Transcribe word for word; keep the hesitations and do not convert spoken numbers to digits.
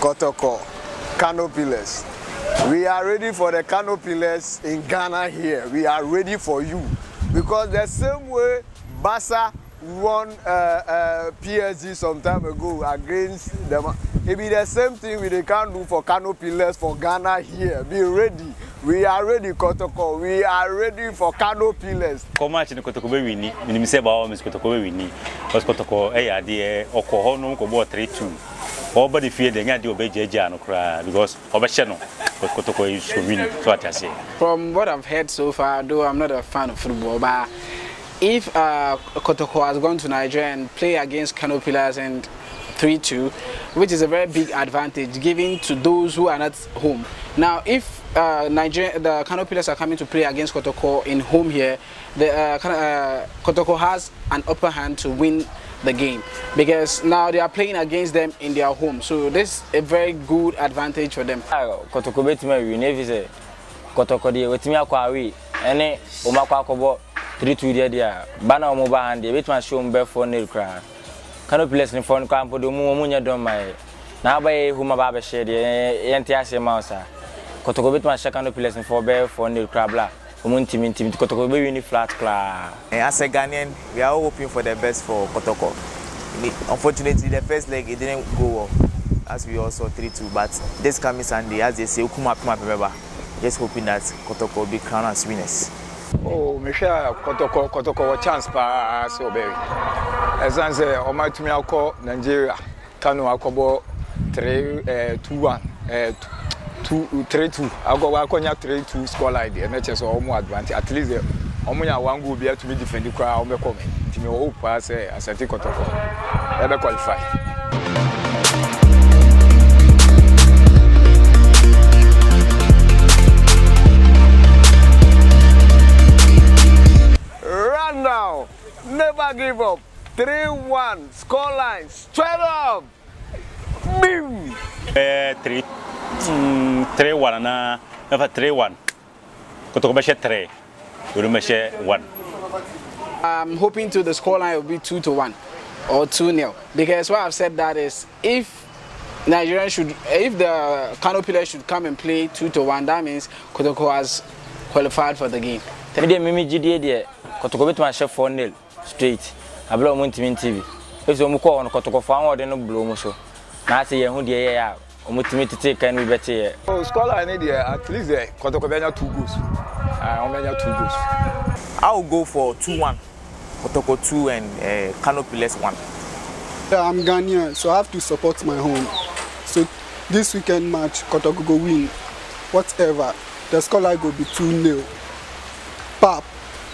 Kotoko-Kano Pillars. We are ready for the Kano Pillars in Ghana here. We are ready for you. Because the same way Barca won uh, uh, P S G some time ago against them, it be the same thing we can do for Kano Pillars for Ghana here. Be ready. We are ready, Kotoko. We are ready for Kano Pillars. Kumasi Asante Kotoko be winni. Minimum say about Miss Kotoko be winni. Because Kotoko eh ya de okoho no ko bo three two. All body fear the nya de obejeja no kra because obehye no Kotoko is so winning. So what I say. From what I've heard so far, though I'm not a fan of football, but if uh, Kotoko has gone to Nigeria and play against Kano Pillars and three two, which is a very big advantage given to those who are not home. Now, if uh, Nigeria, the Kano Pillars are coming to play against Kotoko in home here, the uh, uh, Kotoko has an upper hand to win the game because now they are playing against them in their home. So this is a very good advantage for them. Kotoko bet me win if say Kotoko dey wetimi akwa awi ene o makwa akobo three two there there. Bana o mo ba hand dey bet me show me four nil kra. Kano Pillars ni phone campo do mu mu nya don mai. Na ba e huma ba be share dey yenti ase ma osa. Kotoko bet me share Kano Pillars ni four be four nil kra bla. Team, team, Kotoko be winning flat class. As a Ghanaian, we are all hoping for the best for Kotoko. Unfortunately, the first leg it didn't go well, as we also three two. But this coming Sunday, as they say, remember, just hoping that Kotoko will be crowned as winners. Oh, Michelle, Kotoko, Kotoko, chance pa so baby. As I say, on my to me, I'll call Nigeria, Kano, Akobo, three, two, one, two, three, two. I'll go back on your three, two score like the M H S or more advantage. At least the Omuya one will be able to be defend the crowd. I'm coming. To me, hope I say Asante Kotoko. Ever qualify. Run now. Never give up. three one. Scoreline. Straight up. Boom. Uh, three. Mm, three one na never three one. Kotoko be share three. We do share one. I'm hoping to the scoreline will be two to one or two nil because what I've said that is if Nigerian should if the Kano Pillars should come and play two to one, that means Kotoko has qualified for the game. Tell me Mimi G D there. Kotoko bet me share four nil straight. I blow on T V. If you go on Kotoko for one, then no blow mo so. Na say you dey here. Omutimiti take can we bet here. Oh, scholar I need there at least there. Kotoko be two goals. I only two goals. I will go for two one. Kotoko two and uh, Kano Pillars one. Yeah, I'm Ghanaian, so I have to support my home. So this weekend match, Kotoko go win. Whatever. The scoreline will be two nil. Pap.